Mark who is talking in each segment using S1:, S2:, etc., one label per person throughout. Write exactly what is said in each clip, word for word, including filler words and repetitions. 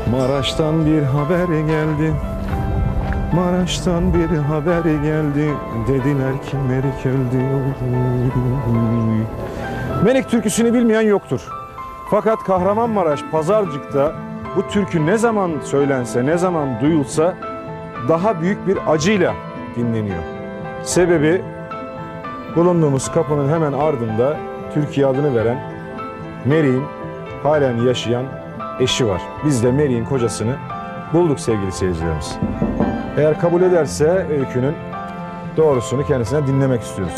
S1: Maraş'tan bir haber geldi. Maraş'tan bir haber geldi. Dediler ki Melik öldü. Melik türküsünü bilmeyen yoktur. Fakat Kahramanmaraş, Pazarcık'ta bu türkü ne zaman söylense, ne zaman duyulsa daha büyük bir acıyla dinleniyor. Sebebi bulunduğumuz kapının hemen ardında Türkiye adını veren Merik'in halen yaşayan eşi var. Biz de Merik'in kocasını bulduk sevgili seyircilerimiz. Eğer kabul ederse öykünün doğrusunu kendisine dinlemek istiyoruz.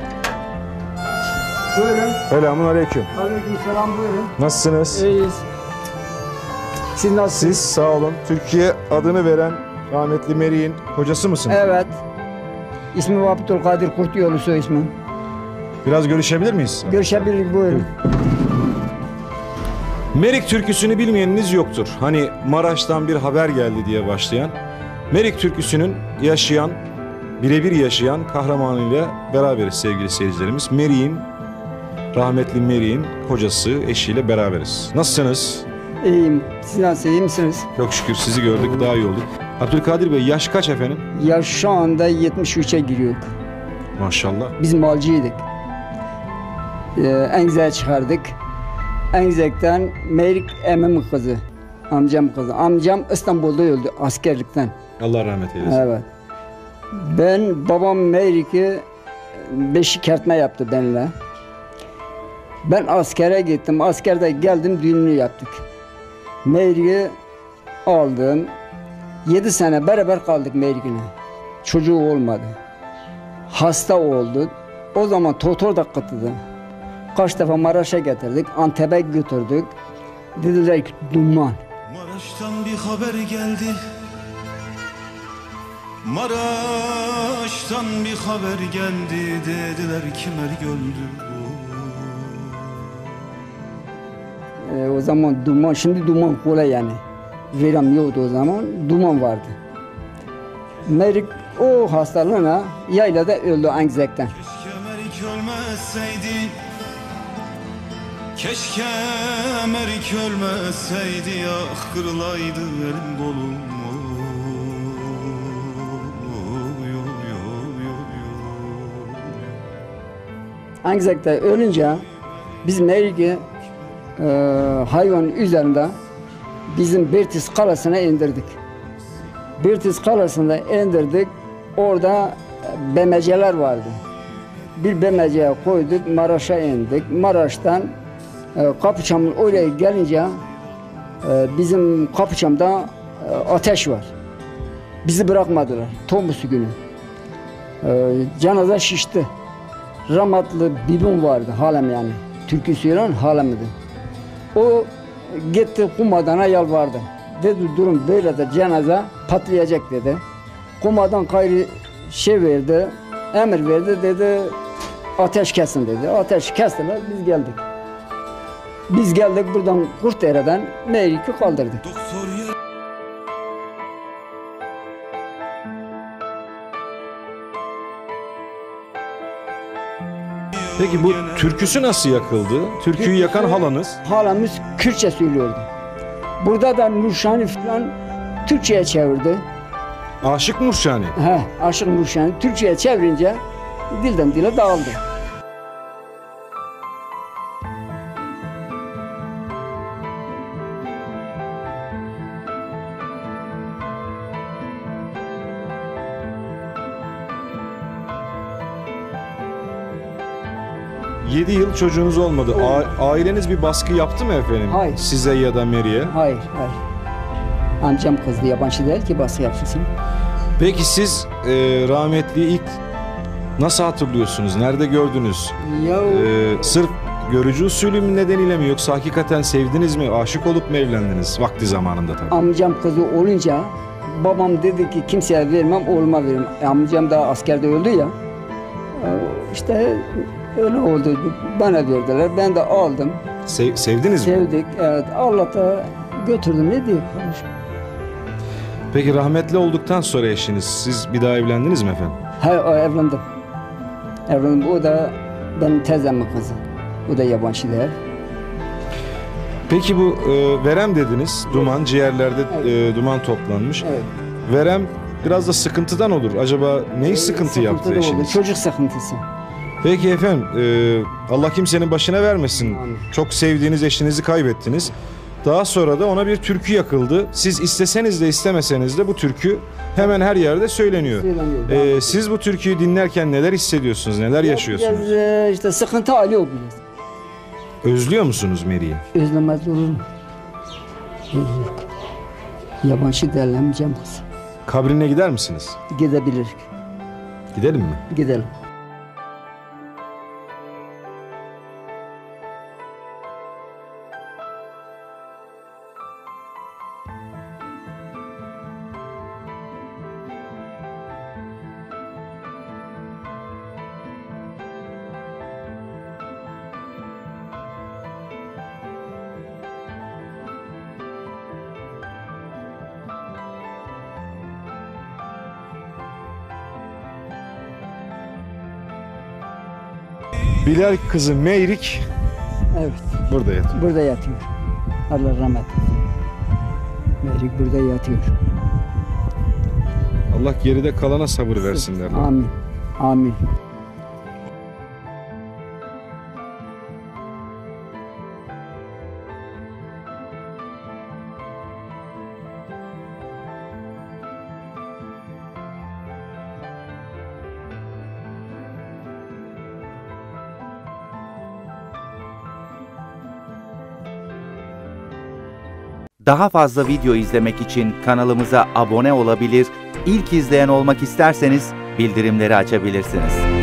S2: Buyurun.
S1: Selamun aleyküm.
S2: Aleykümselam, buyurun.
S1: Nasılsınız?
S2: İyiyiz. Siz nasılsınız?
S1: Siz sağ olun. Türkiye adını veren rahmetli Merik'in kocası mısınız?
S2: Evet. İsmim Abdülkadir Kurtuyolu, soy ismim.
S1: Biraz görüşebilir miyiz?
S2: Görüşebiliriz, buyurun.
S1: Merik türküsünü bilmeyeniniz yoktur. Hani Maraş'tan bir haber geldi diye başlayan. Merik türküsünün yaşayan, birebir yaşayan kahramanıyla beraberiz sevgili seyircilerimiz. Merik'in, rahmetli Merik'in kocası, eşiyle beraberiz. Nasılsınız?
S2: İyiyim. Siz nasıl, iyi misiniz?
S1: Çok şükür sizi gördük, daha iyi olduk. Abdülkadir Bey, yaş kaç efendim?
S2: Ya şu anda yetmiş üçe giriyor.
S1: Maşallah.
S2: Biz malcıydık. Ee, Engze'ye çıkardık. Engze'den Merik emmimin kızı. Amcam kızı. Amcam İstanbul'da öldü askerlikten.
S1: Allah rahmet eylesin.
S2: Evet. Ben babam Merik'i beşik kertme yaptı benimle. Ben askere gittim. Askerde geldim, düğününü yaptık. Merik'i aldım. Yedi sene beraber kaldık Merik'le. Çocuğu olmadı. Hasta oldu. O zaman doktor da kıtladı. Kaç defa Maraş'a getirdik, Antep'e götürdük. Dediler ki duman.
S3: Maraş'tan bir haber geldi. Maraş'tan bir haber geldi. Dediler ki Melik öldü.
S2: Ee, o zaman duman, şimdi duman kolay yani. Verem yoktu o zaman, duman vardı. Merik o hastalığına yaylada öldü Engzek'ten.
S3: Keşke Melik ölmeseydi. Keşke Merik ölmeseydi. Ah kırılaydı elim kolum.
S2: Engzek'te ölünce biz Merik'i e, hayvanın üzerinde bizim Bertis Kalası'na indirdik. Bertis Kalası'nda indirdik. Orada bemeceler vardı. Bir bemeceye koyduk, Maraş'a indik. Maraş'tan e, Kapıçam'ın oraya gelince e, bizim Kapıçam'da e, ateş var. Bizi bırakmadılar Tomusu günü. E, cenaze şişti. Rahmetli bibim vardı, halem yani. Türkü söyleyen halemdi. O gitti kumadana yalvardı. Dedi durum böyle de cenaze patlayacak dedi. Kumadan gayrı şey verdi, emir verdi, dedi ateş kesin dedi. Ateş kestiler, biz geldik. Biz geldik buradan Kurtdere'den Merik'i kaldırdık.
S3: Doktor ya.
S1: Peki bu türküsü nasıl yakıldı? Türküyü yakan halanız.
S2: Halamız Kürtçe söylüyordu. Burada da Nurşani falan Türkçe'ye çevirdi.
S1: Aşık Nurşani.
S2: He, Aşık Nurşani Türkçe'ye çevirince dilden dile dağıldı.
S1: yedi yıl çocuğunuz olmadı. A- aileniz bir baskı yaptı mı efendim?
S2: Hayır.
S1: Size ya da Merik'e?
S2: Hayır, hayır. Amcam kızdı, yabancı değil ki baskı yapsın.
S1: Peki siz e, rahmetliyi ilk nasıl hatırlıyorsunuz? Nerede gördünüz?
S2: Ya
S1: E, sırf görücü usulü mü nedeniyle mi, yoksa hakikaten sevdiniz mi? Aşık olup mu evlendiniz? Vakti zamanında tabii.
S2: amcam kızı olunca babam dedi ki kimseye vermem, oğluma veririm. E, amcam da askerde öldü ya. E, işte öyle oldu. Bana verdiler, ben de aldım.
S1: Sev- sevdiniz mi?
S2: Sevdik, evet. Allah'ta götürdüm, ne diyeyim kardeşim.
S1: Peki rahmetli olduktan sonra eşiniz, siz bir daha evlendiniz mi efendim?
S2: He, o evlendim. Evlendim. O da benim teyzemin kızı. O da yabancı değil.
S1: Peki bu e, verem dediniz. Duman, ciğerlerde
S2: Evet.
S1: e, duman toplanmış.
S2: Evet.
S1: Verem biraz da sıkıntıdan olur. Acaba neyi sıkıntı yaptı
S2: da oldu,
S1: eşiniz?
S2: Çocuk sıkıntısı.
S1: Peki efendim, e, Allah kimsenin başına vermesin.
S2: Amin.
S1: Çok sevdiğiniz eşinizi kaybettiniz. Daha sonra da ona bir türkü yakıldı. Siz isteseniz de istemeseniz de bu türkü hemen her yerde söyleniyor.
S2: Söyleniyor.
S1: E, siz bu türküyü dinlerken neler hissediyorsunuz, neler yaşıyorsunuz?
S2: Biraz e, işte sıkıntı alıyor biraz.
S1: Özlüyor musunuz Meri'yi?
S2: Özlemez olur mu? Özlüyor. Yabancı derlemeyeceğim kız.
S1: Kabrine gider misiniz?
S2: Gidebiliriz.
S1: Gidelim mi?
S2: Gidelim.
S1: Bilal kızı Meyrik
S2: Evet.
S1: burada yatıyor.
S2: Burada yatıyor. Allah rahmet eylesin. Merik burada yatıyor.
S1: Allah geride kalana sabır versin derler.
S2: Amin. Amin.
S4: Daha fazla video izlemek için kanalımıza abone olabilir, ilk izleyen olmak isterseniz bildirimleri açabilirsiniz.